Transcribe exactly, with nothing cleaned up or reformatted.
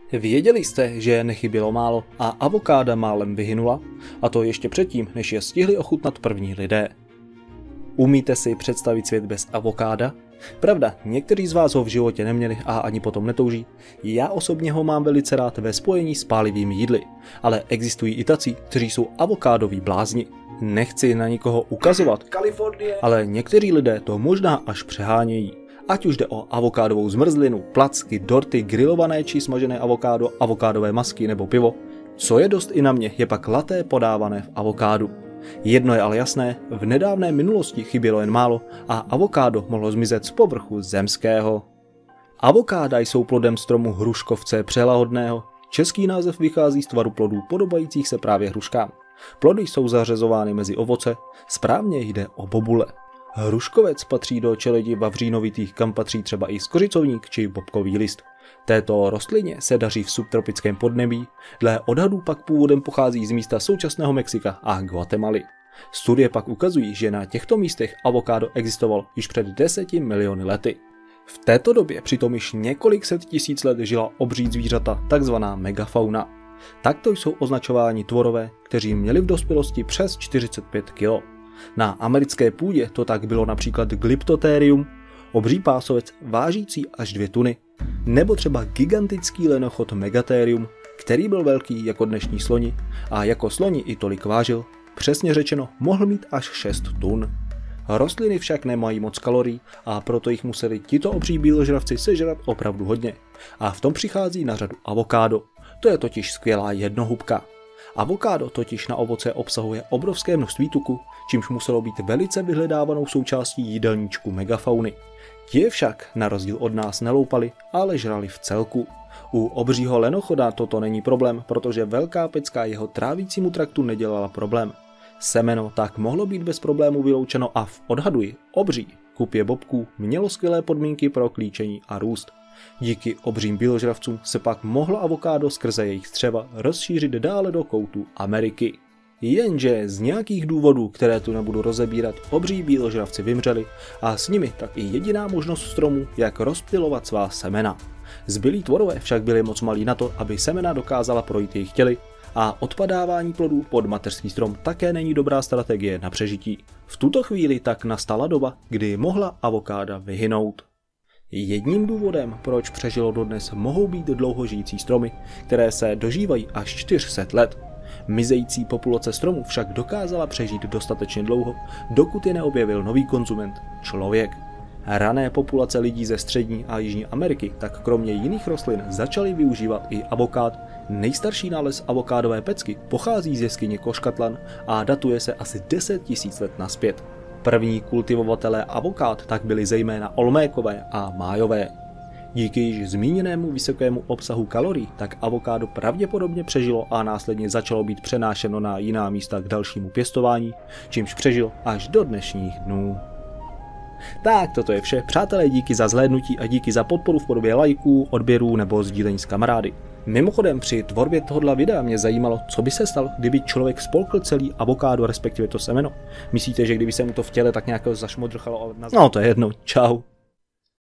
Věděli jste, že nechybělo málo a avokáda málem vyhynula? A to ještě předtím, než je stihli ochutnat první lidé. Umíte si představit svět bez avokáda? Pravda, někteří z vás ho v životě neměli a ani potom netouží. Já osobně ho mám velice rád ve spojení s pálivými jídly, ale existují i tací, kteří jsou avokádoví blázni. Nechci na nikoho ukazovat, Kalifornie. ale někteří lidé to možná až přehánějí. Ať už jde o avokádovou zmrzlinu, placky, dorty, grilované či smažené avokádo, avokádové masky nebo pivo. Co je dost i na mě, je pak laté podávané v avokádu. Jedno je ale jasné, v nedávné minulosti chybělo jen málo a avokádo mohlo zmizet z povrchu zemského. Avokáda jsou plodem stromu hruškovce přelahodného. Český název vychází z tvaru plodů podobajících se právě hruškám. Plody jsou zařazovány mezi ovoce, správně jde o bobule. Hruškovec patří do čeledi vavřínovitých, kam patří třeba i skořicovník či bobkový list. Této rostlině se daří v subtropickém podnebí, dle odhadů pak původem pochází z místa současného Mexika a Guatemaly. Studie pak ukazují, že na těchto místech avokádo existoval již před deseti miliony lety. V této době přitom již několik set tisíc let žila obří zvířata, takzvaná megafauna. Takto jsou označováni tvorové, kteří měli v dospělosti přes čtyřicet pět kilo. Na americké půdě to tak bylo například Glyptotherium, obří pásovec vážící až dvě tuny, nebo třeba gigantický lenochod Megatherium, který byl velký jako dnešní sloni a jako sloni i tolik vážil, přesně řečeno mohl mít až šest tun. Rostliny však nemají moc kalorií a proto jich museli tito obří bíložravci sežrat opravdu hodně. A v tom přichází na řadu avokádo. To je totiž skvělá jednohubka. Avokádo totiž na ovoce obsahuje obrovské množství tuku, čímž muselo být velice vyhledávanou součástí jídelníčku megafauny. Ti je však na rozdíl od nás neloupali, ale žrali v celku. U obřího lenochoda toto není problém, protože velká pecka jeho trávícímu traktu nedělala problém. Semeno tak mohlo být bez problému vyloučeno a v odhaduji obří kupě bobků mělo skvělé podmínky pro klíčení a růst. Díky obřím bíložravcům se pak mohlo avokádo skrze jejich střeva rozšířit dále do koutů Ameriky. Jenže z nějakých důvodů, které tu nebudu rozebírat, obří bíložravci vymřeli a s nimi tak i jediná možnost stromů, jak rozptylovat svá semena. Zbylí tvorové však byli moc malí na to, aby semena dokázala projít jejich těly a odpadávání plodů pod mateřský strom také není dobrá strategie na přežití. V tuto chvíli tak nastala doba, kdy mohla avokáda vyhynout. Jedním důvodem, proč přežilo dodnes, mohou být dlouhožijící stromy, které se dožívají až čtyři sta let. Mizející populace stromů však dokázala přežít dostatečně dlouho, dokud je neobjevil nový konzument – člověk. Rané populace lidí ze střední a jižní Ameriky tak kromě jiných rostlin začaly využívat i avokád. Nejstarší nález avokádové pecky pochází z jeskyně Koškatlan a datuje se asi deset tisíc let nazpět. První kultivovatelé avokád tak byli zejména Olmékové a Májové. Díky již zmíněnému vysokému obsahu kalorií tak avokádo pravděpodobně přežilo a následně začalo být přenášeno na jiná místa k dalšímu pěstování, čímž přežil až do dnešních dnů. Tak toto je vše, přátelé, díky za zhlédnutí a díky za podporu v podobě lajků, odběrů nebo sdílení s kamarády. Mimochodem při tvorbě tohoto videa mě zajímalo, co by se stalo, kdyby člověk spolkl celý avokádo, respektive to semeno. Myslíte, že kdyby se mu to v těle tak nějak zašmodrchalo? Ale na... No to je jedno, čau.